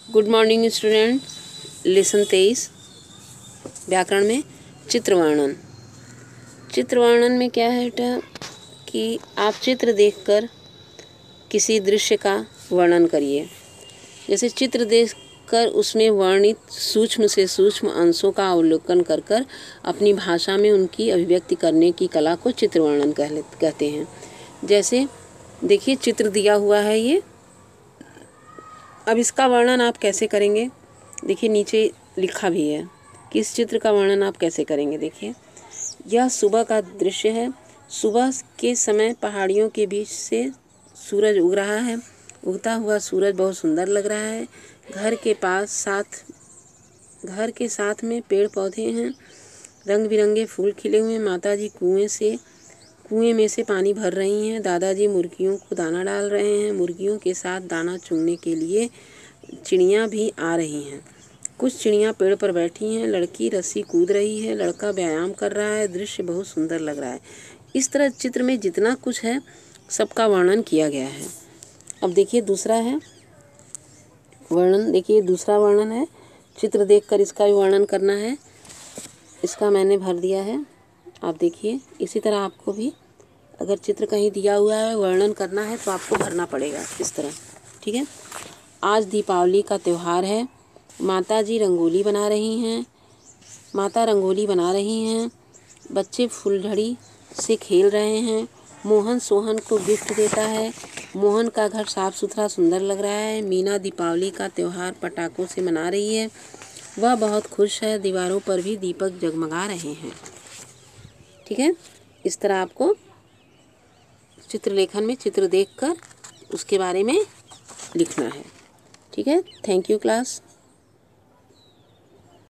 Good morning students. Lesson 23 व्याकरण में चित्रवर्णन। चित्रवर्णन में क्या है बेटा कि आप चित्र देखकर किसी दृश्य का वर्णन करिए। जैसे चित्र देखकर उसमें वर्णित सूक्ष्म से सूक्ष्म अंशों का अवलोकन कर कर अपनी भाषा में उनकी अभिव्यक्ति करने की कला को चित्रवर्णन कहते हैं। जैसे देखिए चित्र दिया हुआ है ये, अब इसका वर्णन आप कैसे करेंगे। देखिए नीचे लिखा भी है कि इस चित्र का वर्णन आप कैसे करेंगे। देखिए यह सुबह का दृश्य है। सुबह के समय पहाड़ियों के बीच से सूरज उग रहा है। उगता हुआ सूरज बहुत सुंदर लग रहा है। घर के साथ में पेड़ पौधे हैं। रंग बिरंगे फूल खिले हुए। माता जी कुएं में से पानी भर रही हैं। दादाजी मुर्गियों को दाना डाल रहे हैं। मुर्गियों के साथ दाना चुगने के लिए चिड़ियाँ भी आ रही हैं। कुछ चिड़ियाँ पेड़ पर बैठी हैं। लड़की रस्सी कूद रही है। लड़का व्यायाम कर रहा है। दृश्य बहुत सुंदर लग रहा है। इस तरह चित्र में जितना कुछ है सबका वर्णन किया गया है। अब देखिए दूसरा है वर्णन। देखिए दूसरा वर्णन है, चित्र देखकर इसका भी वर्णन करना है। इसका मैंने भर दिया है, आप देखिए। इसी तरह आपको भी अगर चित्र कहीं दिया हुआ है वर्णन करना है तो आपको भरना पड़ेगा इस तरह, ठीक है। आज दीपावली का त्यौहार है। माता जी रंगोली बना रही हैं। माता रंगोली बना रही हैं। बच्चे फुलझड़ी से खेल रहे हैं। मोहन सोहन को गिफ्ट देता है। मोहन का घर साफ सुथरा सुंदर लग रहा है। मीना दीपावली का त्यौहार पटाखों से मना रही है। वह बहुत खुश है। दीवारों पर भी दीपक जगमगा रहे हैं। ठीक है, इस तरह आपको चित्रलेखन में चित्र देखकर उसके बारे में लिखना है। ठीक है, थैंक यू क्लास।